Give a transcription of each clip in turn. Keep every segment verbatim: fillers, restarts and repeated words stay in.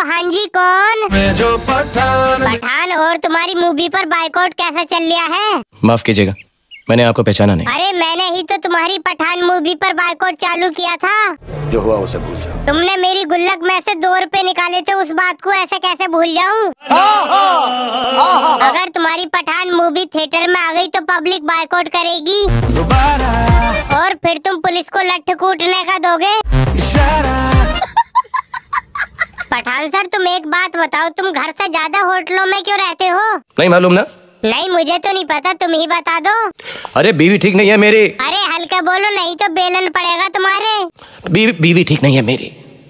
हाँ जी, कौन? मैं जो पठान पठान। और तुम्हारी मूवी पर बाइकआउट कैसा चल रहा है? माफ कीजिएगा, मैंने आपको पहचाना नहीं। अरे मैंने ही तो तुम्हारी पठान मूवी पर बाइकआउट चालू किया था। जो हुआ उसे भूल जाओ। तुमने मेरी गुल्लक में से दो रुपए निकाले थे, उस बात को ऐसे कैसे भूल जाऊं? अगर तुम्हारी पठान मूवी थिएटर में आ गई तो पब्लिक बाइकआउट करेगी दोबारा, और फिर तुम पुलिस को लठ कूटने का दोगे। इशारा। पठान सर, तुम एक बात बताओ, तुम घर से ज्यादा होटलों में क्यों रहते हो? नहीं मालूम ना? नहीं, मुझे तो नहीं पता, तुम ही बता दो। अरे बीवी ठीक नहीं है मेरी। अरे हल्का बोलो, नहीं तो बेलन पड़ेगा तुम्हारे। बीवी बीवी ठीक नहीं है मेरी।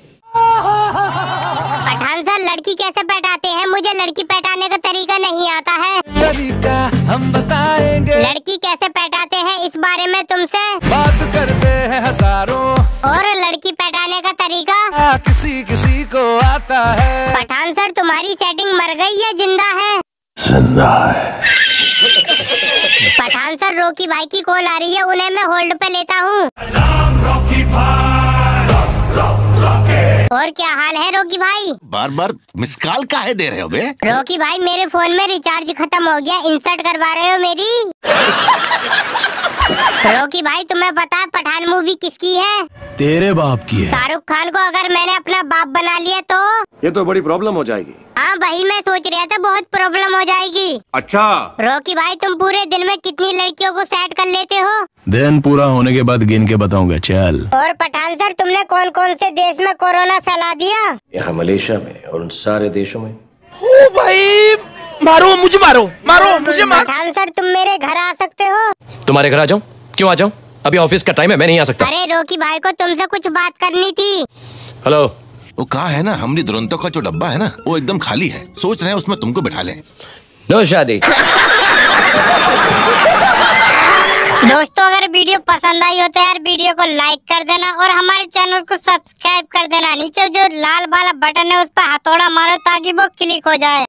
पठान सर, लड़की कैसे पटाते हैं? मुझे लड़की पटाने का तरीका नहीं आता है। तरीका हम बताएंगे। लड़की कैसे पटाते हैं इस बारे में तुमसे बात करते हैं हजारों, और लड़की पटाने का तरीका आ, किसी किसी को आता है। पठान सर, तुम्हारी सेटिंग मर गई या जिंदा है? जिंदा है। पठान सर, रोकी भाई की कॉल आ रही है, उन्हें मैं होल्ड पे लेता हूँ। और क्या हाल है रोकी भाई? बार बार मिस कॉल काहे दे रहे हो बे? रोकी भाई, मेरे फोन में रिचार्ज खत्म हो गया, इंसर्ट करवा रहे हो मेरी? रोकी भाई, तुम्हें पता है पठान मूवी किसकी है? तेरे बाप की है। शाहरुख खान को अगर मैंने अपना बाप बना लिया तो? ये तो बड़ी प्रॉब्लम हो जाएगी। हाँ, वही मैं सोच रहा था, बहुत प्रॉब्लम हो जाएगी। अच्छा, रोकी भाई, तुम पूरे दिन में कितनी लड़कियों को सेट कर लेते हो? दिन पूरा होने के बाद गिन के बताऊंगा, चल। और पठान सर, तुमने कौन कौन से देश में कोरोना फैला दिया? यहाँ मलेशिया में और उन सारे देशों में। ओ भाई, मारो मुझे, मारो मारो मुझे, मारो। पठान सर, तुम मेरे घर आ सकते हो? तुम्हारे घर आ जाऊं? क्यों आ जाऊं? अभी ऑफिस का टाइम है, मैं नहीं आ सकता। अरे रोकी भाई को तुमसे कुछ बात करनी थी। हेलो। वो कहा है ना, हमरी दुरंतों का जो डब्बा है ना, वो एकदम खाली है। सोच रहे हैं उसमें तुमको बिठा लें। नो शादी। दोस्तों, अगर वीडियो पसंद आई हो तो यार वीडियो को लाइक कर देना और हमारे चैनल को सब्सक्राइब कर देना। नीचे जो लाल वाला बटन है उस पर हथौड़ा मारो ताकि वो क्लिक हो जाए।